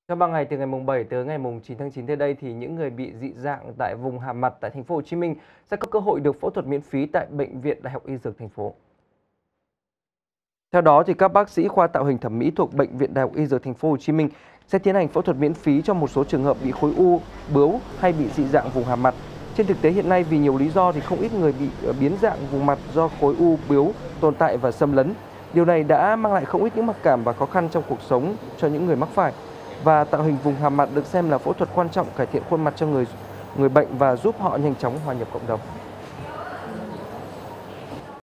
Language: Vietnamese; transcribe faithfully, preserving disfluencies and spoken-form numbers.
Trong ba ngày từ ngày mùng bảy tới ngày mùng chín tháng chín tới đây thì những người bị dị dạng tại vùng hàm mặt tại thành phố Hồ Chí Minh sẽ có cơ hội được phẫu thuật miễn phí tại Bệnh viện Đại học Y Dược thành phố. Theo đó thì các bác sĩ khoa tạo hình thẩm mỹ thuộc Bệnh viện Đại học Y Dược thành phố Hồ Chí Minh sẽ tiến hành phẫu thuật miễn phí cho một số trường hợp bị khối u, bướu hay bị dị dạng vùng hàm mặt. Trên thực tế hiện nay vì nhiều lý do thì không ít người bị biến dạng vùng mặt do khối u, bướu tồn tại và xâm lấn. Điều này đã mang lại không ít những mặc cảm và khó khăn trong cuộc sống cho những người mắc phải. Và tạo hình vùng hàm mặt được xem là phẫu thuật quan trọng cải thiện khuôn mặt cho người người bệnh và giúp họ nhanh chóng hòa nhập cộng đồng.